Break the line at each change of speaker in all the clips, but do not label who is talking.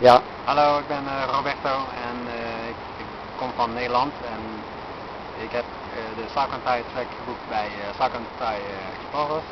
Ja.
Hallo, ik ben Roberto en ik kom van Nederland en ik heb de Salkantay Trek geboekt bij Salkantay Explorers.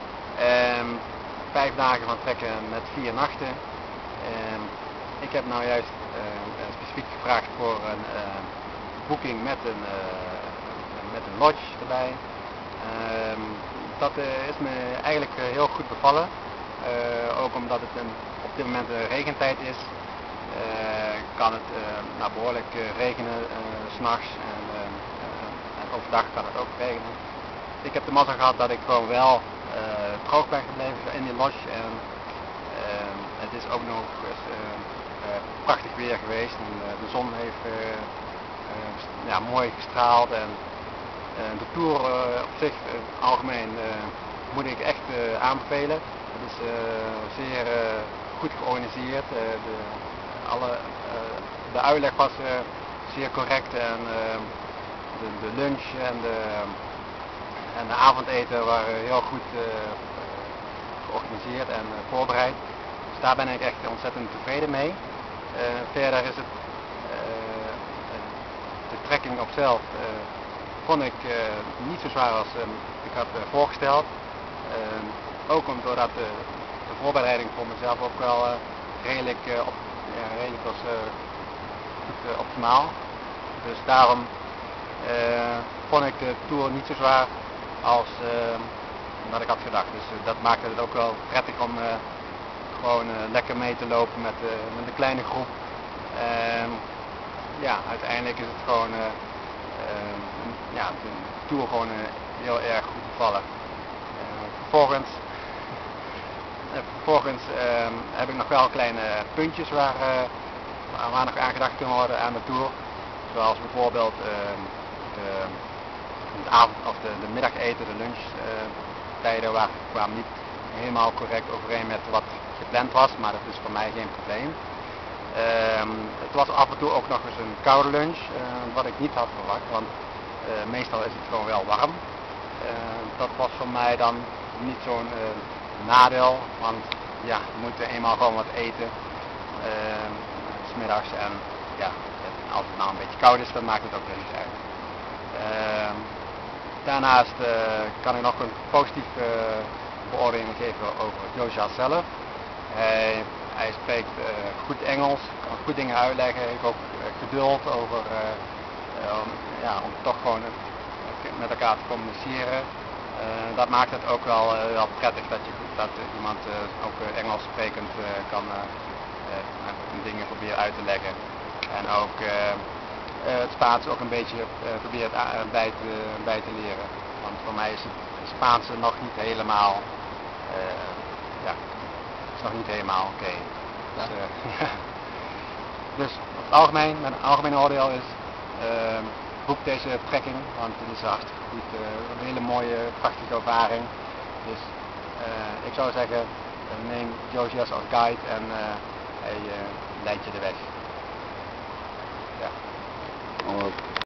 5 dagen van trekken met 4 nachten. Ik heb nou juist specifiek gevraagd voor een boeking met een lodge erbij. Dat is me eigenlijk heel goed bevallen. Ook omdat het op dit moment regentijd is. Kan het behoorlijk regenen 's nachts en overdag kan het ook regenen. Ik heb de mazzel gehad dat ik gewoon wel droog ben gebleven in die lodge en het is ook nog prachtig weer geweest en de zon heeft mooi gestraald en de tour op zich algemeen moet ik echt aanbevelen. Het is zeer goed georganiseerd. De uitleg was zeer correct en de lunch en de avondeten waren heel goed georganiseerd en voorbereid. Dus daar ben ik echt ontzettend tevreden mee. Verder is het de trekking op zelf vond ik niet zo zwaar als ik had voorgesteld. Ook doordat de voorbereiding voor mezelf ook wel redelijk was goed optimaal. Dus daarom vond ik de tour niet zo zwaar als dat ik had gedacht. Dus dat maakte het ook wel prettig om gewoon lekker mee te lopen met een kleine groep. Uiteindelijk is het gewoon de tour gewoon heel erg goed bevallen. Vervolgens heb ik nog wel kleine puntjes waar nog aan gedacht kan worden aan de tour. Zoals bijvoorbeeld de avond of de middageten, de lunchtijden kwamen niet helemaal correct overeen met wat gepland was, maar dat is voor mij geen probleem. Het was af en toe ook nog eens een koude lunch, wat ik niet had verwacht, want meestal is het gewoon wel warm. Dat was voor mij dan niet zo'n nadeel, want ja, je moet eenmaal gewoon wat eten, 's middags en ja, als het nou een beetje koud is, dan maakt het ook niks uit. Daarnaast kan ik nog een positieve beoordeling geven over Josias zelf. Hij spreekt goed Engels, kan goed dingen uitleggen, heeft ook geduld over om toch gewoon met elkaar te communiceren. Dat maakt het ook wel prettig dat iemand ook Engels sprekend kan dingen proberen uit te leggen. En ook het Spaans ook een beetje probeert bij te leren. Want voor mij is het Spaanse nog niet helemaal oké. Dus op het algemeen, mijn algemene oordeel is boek deze trekking, want het is hartstikke goed, een hele mooie, prachtige ervaring. Dus ik zou zeggen, neem Josias als guide en hij leidt je de weg. Ja.